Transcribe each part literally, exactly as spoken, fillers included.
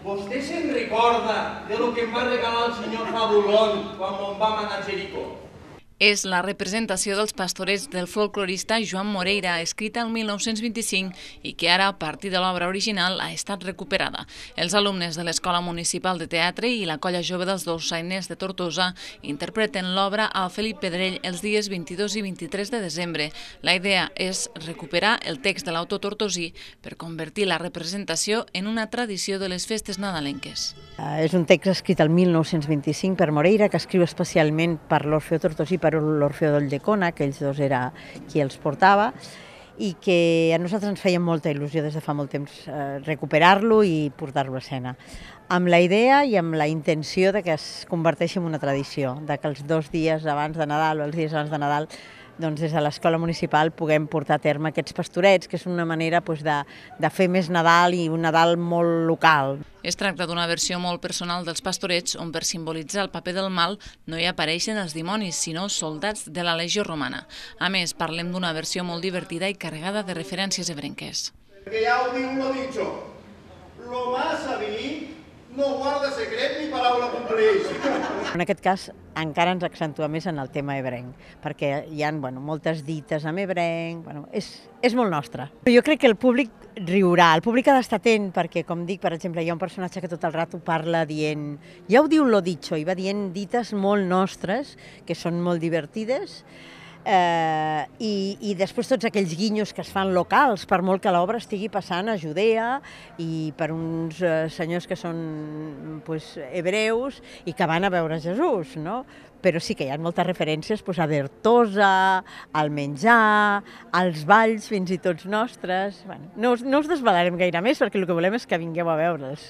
vostè se'n recorda de lo que em va regalar el senyor Fabulón quan me'n vam anar a Jericó? És la representació dels pastorets del folclorista Joan Moreira, escrita el mil nou-cents vint-i-cinc i que ara, a partir de l'obra original, ha estat recuperada. Els alumnes de l'Escola Municipal de Teatre i la Colla Jove dels Dolçainers de Tortosa interpreten l'obra al Felip Pedrell els dies vint-i-dos i vint-i-tres de desembre. La idea és recuperar el text de l'autor tortosí per convertir la representació en una tradició de les festes nadalenques. És un text escrit el mil nou-cents vint-i-cinc per Moreira, que escriu especialment per l'Orfeó Tortosí, per l'Orfeó d'Ulldecona, que ells dos era qui els portava, i que a nosaltres ens feia molta il·lusió des de fa molt temps eh, recuperar-lo i portar-lo a escena. Amb la idea i amb la intenció de que es converteixi en una tradició, de que els dos dies abans de Nadal o els dies abans de Nadal doncs des de l'Escola Municipal puguem portar a terme aquests pastorets, que és una manera doncs, de, de fer més Nadal i un Nadal molt local. Es tracta d'una versió molt personal dels pastorets on per simbolitzar el paper del mal no hi apareixen els dimonis, sinó soldats de la Legió Romana. A més, parlem d'una versió molt divertida i carregada de referències ebrenques. Perquè ja ho diu lo dicho, lo más sabí no guarda secret ni paraula compleix. En aquest cas encara ens accentua més en el tema ebrenc, perquè hi ha bueno, moltes dites en ebrenc, bueno, és, és molt nostre. Jo crec que el públic riurà, el públic ha d'estar atent perquè, com dic, per exemple, hi ha un personatge que tot el rato parla dient, ja ho diu lo dicho, i va dient dites molt nostres, que són molt divertides, Eh, i, i després tots aquells guinyos que es fan locals, per molt que l'obra estigui passant a Judea i per uns eh, senyors que són pues, hebreus i que van a veure Jesús, no? Però sí que hi ha moltes referències pues, a Bertosa, al menjar, als balls fins i tot nostres. Bueno, no, us, no us desvelarem gaire més perquè el que volem és que vingueu a veure'ls.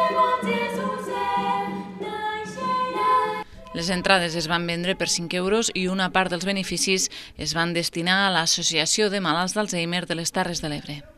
Les entrades es van vendre per cinc euros i una part dels beneficis es van destinar a l'Associació de Malalts d'Alzheimer de les Terres de l'Ebre.